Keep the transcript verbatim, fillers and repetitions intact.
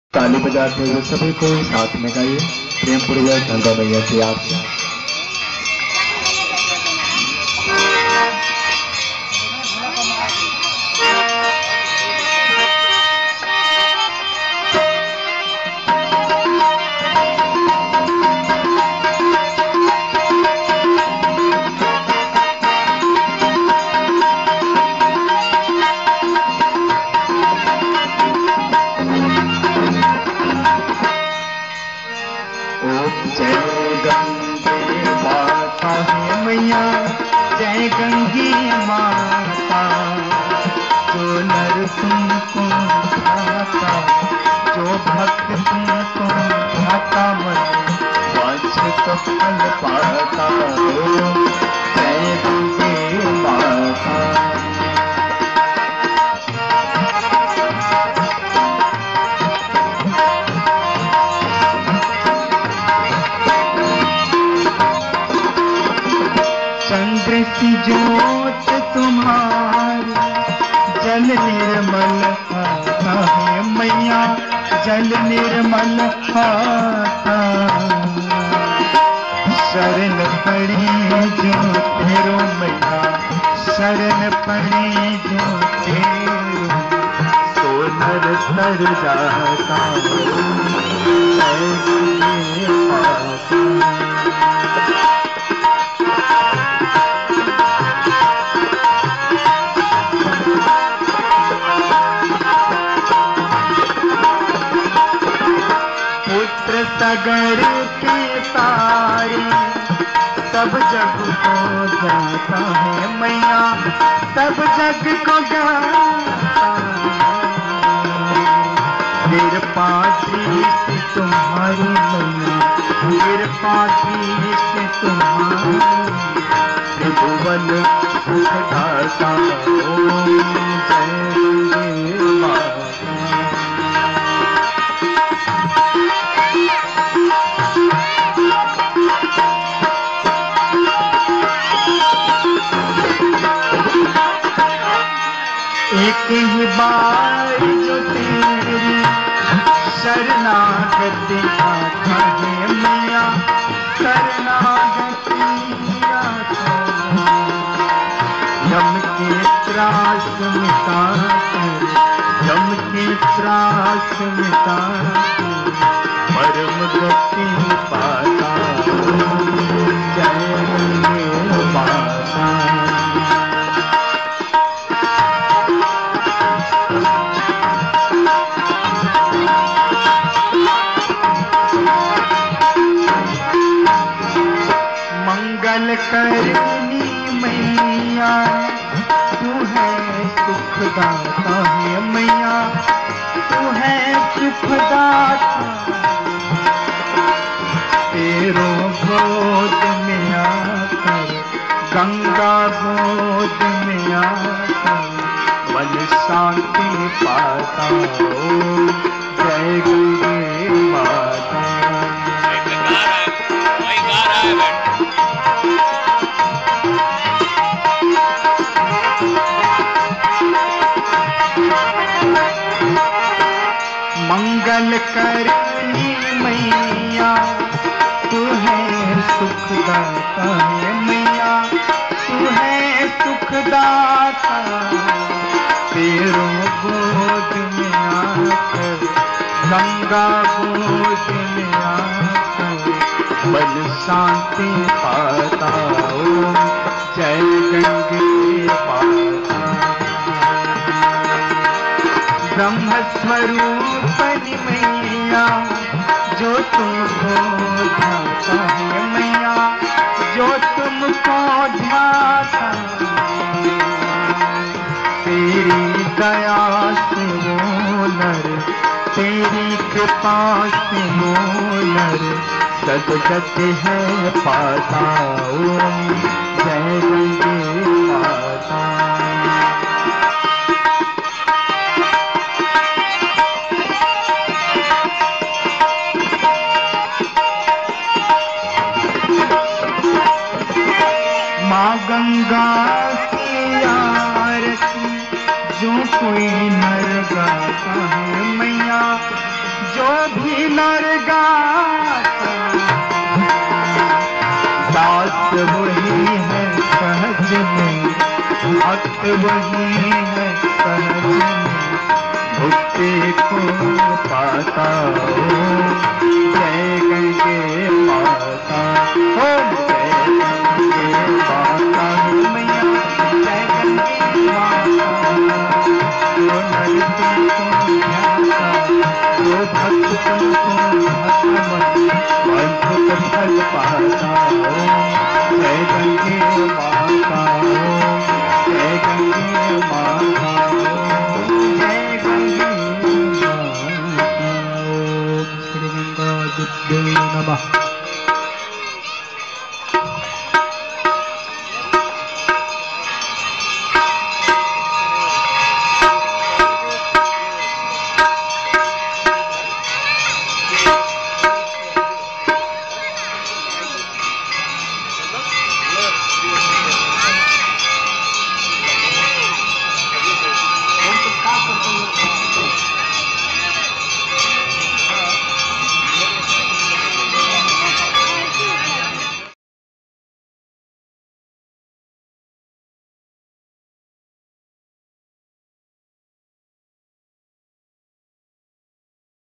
ताली बजाते हुए सभी को साथ में गाइए प्रेम पूर्वक गंगा मैया की आरती। जय गंगे माता जो नर तुमको भाता, जो भक्त तुमको भाता, मन वांछित फल पाता। जय गंगे माता। चंद्र सी ज्योत तुम्हारी जल निर्मल आता है मैया, जल निर्मल आता। शरण पड़ी जो तेरो मैया, शरण पड़ी जो तेरो, तो नर तर जाता। जय गंगे माता। सगर के तारे सब जग को जाता है मैया, सब जग को जाता। फिर पाती से तुम्हारी मैया, फिर पाती से तुम्हारी त्रिभुवन सुखदाता। ओम जय गंगे माता। एक ही बार जो तेरी शरणागति आता है मैया, शरणागति आता। यम के त्रास मिटाते, यम के त्रास मिटाते, परम गति पाता। जय गंगे माता। मंगल करनी मैया तू है सुखदाता है मैया, तू है सुखदाता। तेरो गोद में आकर, गंगा गोद में आकर, मन शांति पाता। ओ जय गंगे माता। मंगल करनी मैया तू है सुखदाता है मैया, तू है सुखदाता। तेरो गोद में आकर, गंगा गोद में आकर, मन शांति पाता। ओम जय गंगे माता। ब्रह्म स्वरूपनी मैया जो तुमको ध्याता है मैया, जो तुमको ध्याता। तेरी दया से वो नर, तेरी कृपा से वो नर, सदगति है पाता। ओम जय गंगे माता। माँ गंगा की आरती जो कोई नर गाता है मैया, जो वो भी नर गाता, दास वही है सहज में, भक्त वही है सहज में, भक्ति को पाता हो। जय गंगे माता, ओम जय गंगे माता, मैया जय गंगे माता। जो नर तुमको ध्याता, जो भक्त तुमको भक्त मन, अद्भुत फल पाता हो। जय गंगे माता, जय गंगे माता, जय गंगे माता। श्री गंगा देवी नमः।